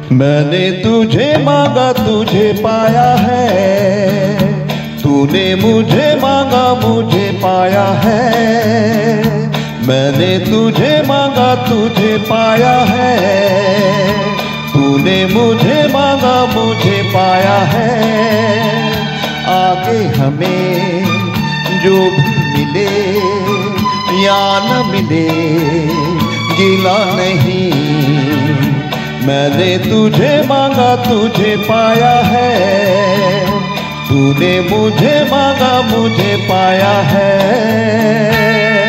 मैंने तुझे मांगा तुझे पाया है, तूने मुझे मांगा मुझे पाया है। मैंने तुझे मांगा तुझे पाया है, तूने मुझे मांगा मुझे पाया है। आगे हमें जो भी मिले या न मिले गिला नहीं। मैंने तुझे मांगा तुझे पाया है, तूने मुझे मांगा मुझे पाया है।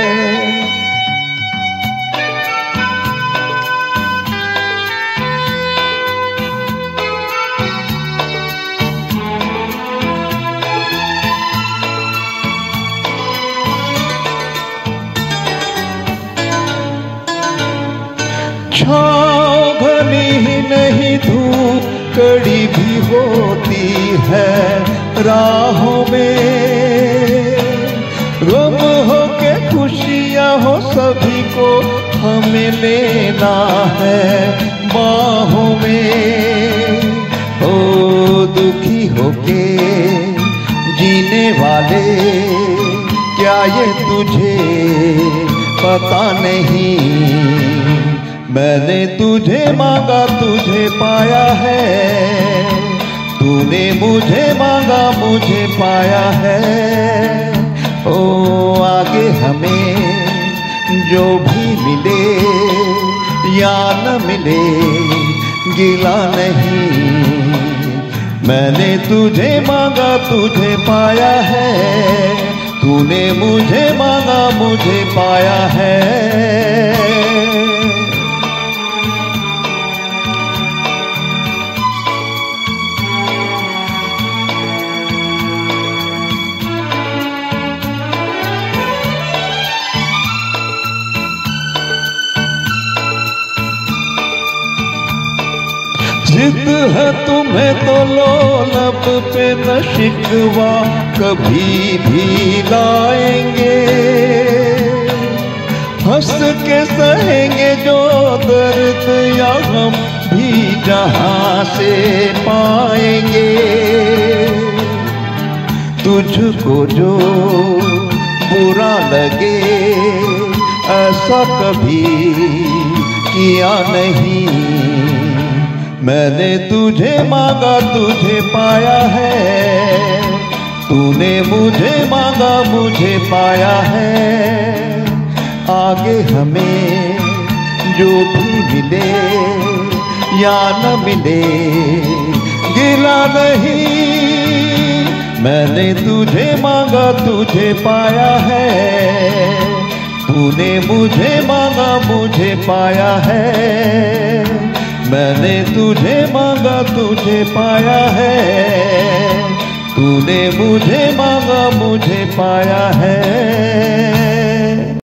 छाँव घनी ही नहीं धूप कड़ी भी होती है राहों में। गम हो के खुशियाँ हो सभी को हमें लेना है बाहों में। ओ दुखी होके जीने वाले क्या ये तुझे पता नहीं। मैंने तुझे मांगा तुझे पाया है, तूने मुझे मांगा मुझे पाया है। ओ आगे हमें जो भी मिले या न मिले गिला नहीं। मैंने तुझे मांगा तुझे पाया है, तूने मुझे मांगा मुझे पाया है। जिद है तुम्हें तो लो लब पे न शिकवा कभी भी लाएंगे। हंस के सहेंगे जो दर्द या हम भी जहां से पाएंगे। तुझको जो बुरा लगे ऐसा कभी किया नहीं। मैंने तुझे मांगा तुझे पाया है, तूने मुझे मांगा मुझे पाया है। आगे हमें जो भी मिले या न मिले गिला नहीं। मैंने तुझे मांगा तुझे पाया है, तूने मुझे मांगा मुझे पाया है। मैंने तुझे मांगा तुझे पाया है, तूने मुझे मांगा मुझे पाया है।